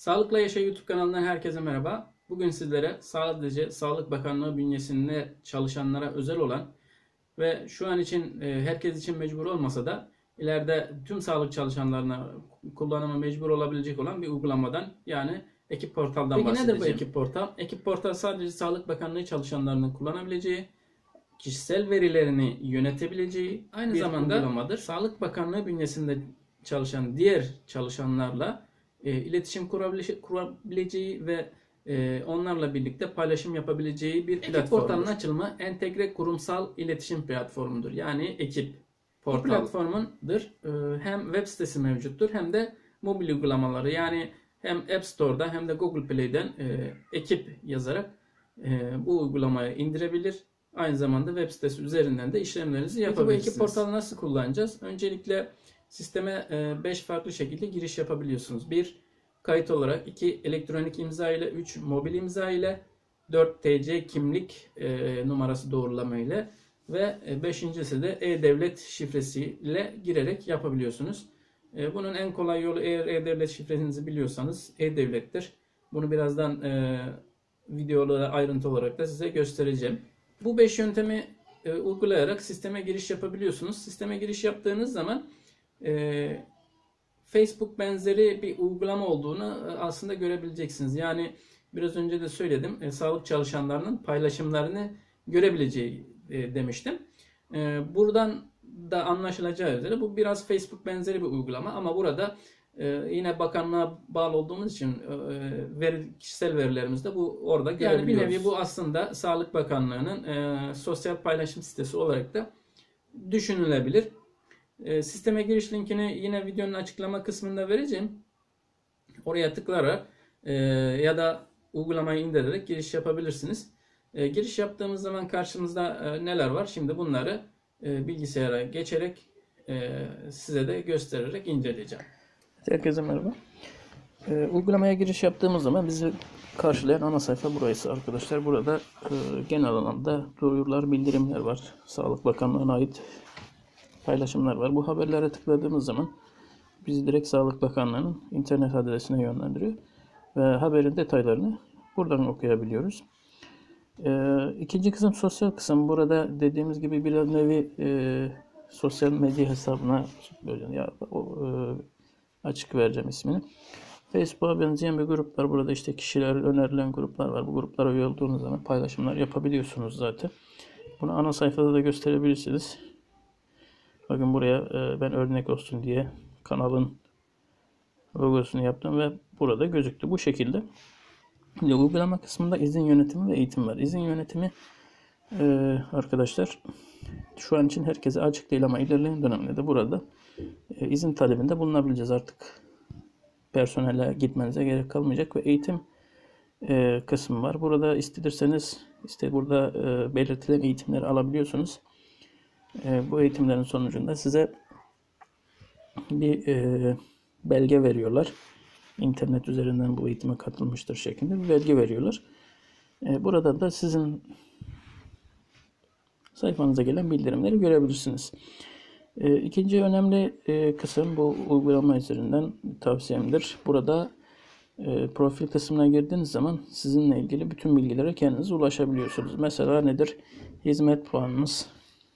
Sağlıkla Yaşa YouTube kanalından herkese merhaba. Bugün sizlere sadece Sağlık Bakanlığı bünyesinde çalışanlara özel olan ve şu an için herkes için mecbur olmasa da ileride tüm sağlık çalışanlarına kullanıma mecbur olabilecek olan bir uygulamadan, yani Ekip Portal'dan bahsedeceğim. Peki nedir bu Ekip Portal? Ekip Portal sadece Sağlık Bakanlığı çalışanlarının kullanabileceği, kişisel verilerini yönetebileceği aynı zamanda uygulamadır. Sağlık Bakanlığı bünyesinde çalışan diğer çalışanlarla iletişim kurabileceği ve onlarla birlikte paylaşım yapabileceği bir platform. Ekip Portal'ın açılımı entegre kurumsal iletişim platformudur. Yani Ekip Portal. Bu platformundur. Hem web sitesi mevcuttur hem de mobil uygulamaları, yani hem App Store'da hem de Google Play'den Ekip yazarak bu uygulamayı indirebilir. Aynı zamanda web sitesi üzerinden de işlemlerinizi yapabilirsiniz. Bu Ekip Portal'ı nasıl kullanacağız? Öncelikle sisteme 5 farklı şekilde giriş yapabiliyorsunuz. 1. Kayıt olarak, 2. Elektronik imza ile, 3. Mobil imza ile, 4. TC kimlik numarası doğrulama ile ve 5.'si de e-devlet şifresiyle girerek yapabiliyorsunuz. Bunun en kolay yolu, eğer e-devlet şifrenizi biliyorsanız, e-devlettir. Bunu birazdan videoda ayrıntı olarak da size göstereceğim. Bu 5 yöntemi uygulayarak sisteme giriş yapabiliyorsunuz. Sisteme giriş yaptığınız zaman Facebook benzeri bir uygulama olduğunu aslında görebileceksiniz. Yani biraz önce de söyledim, sağlık çalışanlarının paylaşımlarını görebileceği demiştim. Buradan da anlaşılacağı üzere bu biraz Facebook benzeri bir uygulama, ama burada yine bakanlığa bağlı olduğumuz için kişisel verilerimizde bu orada görebiliyoruz. Yani bir nevi bu aslında Sağlık Bakanlığı'nın sosyal paylaşım sitesi olarak da düşünülebilir. Sisteme giriş linkini yine videonun açıklama kısmında vereceğim. Oraya tıklayarak ya da uygulamayı indirerek giriş yapabilirsiniz. Giriş yaptığımız zaman karşımızda neler var? Şimdi bunları bilgisayara geçerek size de göstererek inceleyeceğim. Herkese merhaba. Uygulamaya giriş yaptığımız zaman bizi karşılayan ana sayfa burası arkadaşlar. Burada genel alanda duyurular, bildirimler var. Sağlık Bakanlığı'na ait paylaşımlar var. Bu haberlere tıkladığımız zaman bizi direkt Sağlık Bakanlığı'nın internet adresine yönlendiriyor ve haberin detaylarını buradan okuyabiliyoruz. İkinci kısım sosyal kısım. Burada dediğimiz gibi bir nevi sosyal medya hesabına açık vereceğim ismini. Facebook'a benzeyen bir grup var. Burada işte kişiler önerilen gruplar var. Bu gruplara üye olduğunuz zaman paylaşımlar yapabiliyorsunuz zaten. Bunu ana sayfada da gösterebilirsiniz. Bakın buraya ben örnek olsun diye kanalın logosunu yaptım ve burada gözüktü. Bu şekilde. Şimdi uygulama kısmında izin yönetimi ve eğitim var. İzin yönetimi arkadaşlar şu an için herkese açık değil, ama ilerleyen dönemde burada izin talebinde bulunabileceğiz. Artık personele gitmenize gerek kalmayacak ve eğitim kısmı var. Burada istedirseniz burada belirtilen eğitimleri alabiliyorsunuz. Bu eğitimlerin sonucunda size bir belge veriyorlar. İnternet üzerinden bu eğitime katılmıştır şeklinde bir belge veriyorlar. Burada da sizin sayfanıza gelen bildirimleri görebilirsiniz. İkinci önemli kısım, bu uygulama üzerinden tavsiyemdir. Burada profil kısmına girdiğiniz zaman sizinle ilgili bütün bilgilere kendiniz ulaşabiliyorsunuz. Mesela nedir? Hizmet puanınız,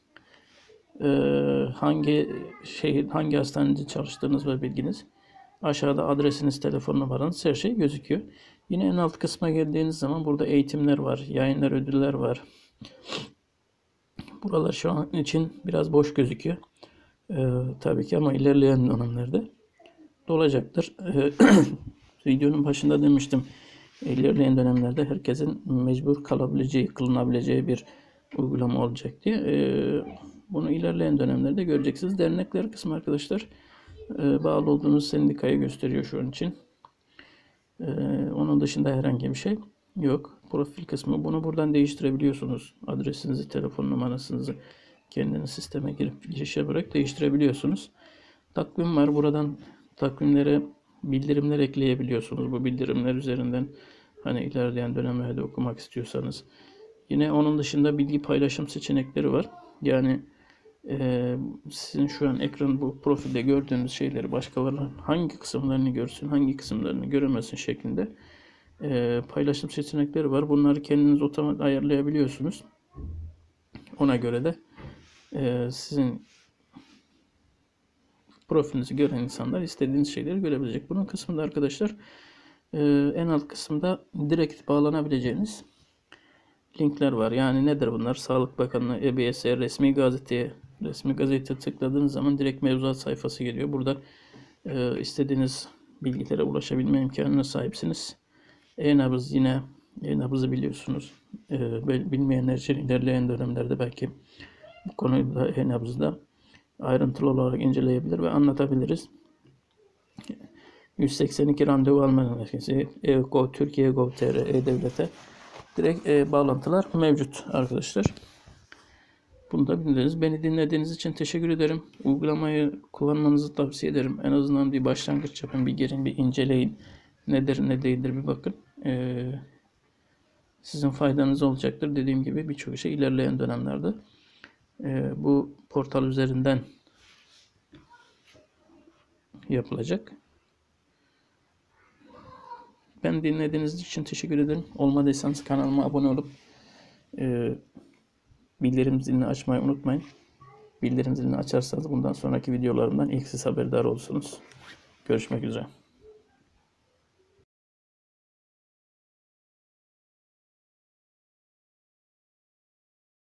hangi şehir, hangi hastanede çalıştığınız ve bilginiz. Aşağıda adresiniz, telefon numaranız, her şey gözüküyor. Yine en alt kısma geldiğiniz zaman burada eğitimler var, yayınlar, ödüller var. Buralar şu an için biraz boş gözüküyor. Tabii ki, ama ilerleyen dönemlerde dolacaktır. Videonun başında demiştim, ilerleyen dönemlerde herkesin mecbur kalabileceği, kılınabileceği bir uygulama olacak diye. Bunu ilerleyen dönemlerde göreceksiniz. Dernekler kısmı arkadaşlar, bağlı olduğunuz sendikayı gösteriyor şu an için. Onun dışında herhangi bir şey yok. Profil kısmı, bunu buradan değiştirebiliyorsunuz. Adresinizi, telefon numarasınızı kendiniz sisteme girip giriş yaparak değiştirebiliyorsunuz. Takvim var. Buradan takvimlere bildirimler ekleyebiliyorsunuz. Bu bildirimler üzerinden hani ilerleyen dönemlerde okumak istiyorsanız. Yine onun dışında bilgi paylaşım seçenekleri var. Yani Sizin şu an ekran bu profilde gördüğünüz şeyleri başkaları hangi kısımlarını görsün, hangi kısımlarını göremesin şeklinde paylaşım seçenekleri var. Bunları kendiniz otomatik ayarlayabiliyorsunuz. Ona göre de sizin profilinizi gören insanlar istediğiniz şeyleri görebilecek. Bunun kısmında arkadaşlar en alt kısımda direkt bağlanabileceğiniz linkler var. Yani nedir bunlar? Sağlık Bakanlığı, EBS'e, resmi gazete tıkladığınız zaman direkt mevzuat sayfası geliyor. Burada istediğiniz bilgilere ulaşabilme imkanına sahipsiniz. E-nabız, yine e-nabızı biliyorsunuz. Bilmeyenler için ilerleyen dönemlerde belki bu konuyu da e-nabızda ayrıntılı olarak inceleyebilir ve anlatabiliriz. 182 randevu alma merkezi, Türkiye Gov.tr, E-Devlet'e direkt bağlantılar mevcut arkadaşlar. Bunu da biliriz. Beni dinlediğiniz için teşekkür ederim. Uygulamayı kullanmanızı tavsiye ederim. En azından bir başlangıç yapın, bir girin, bir inceleyin. Nedir, ne değildir bir bakın. Sizin faydanız olacaktır. Dediğim gibi birçok şey ilerleyen dönemlerde bu portal üzerinden yapılacak. Ben dinlediğiniz için teşekkür ederim. Olmadıysanız kanalıma abone olup bildirim zilini açmayı unutmayın. Bildirim zilini açarsanız bundan sonraki videolarımdan ilk siz haberdar olursunuz. Görüşmek üzere.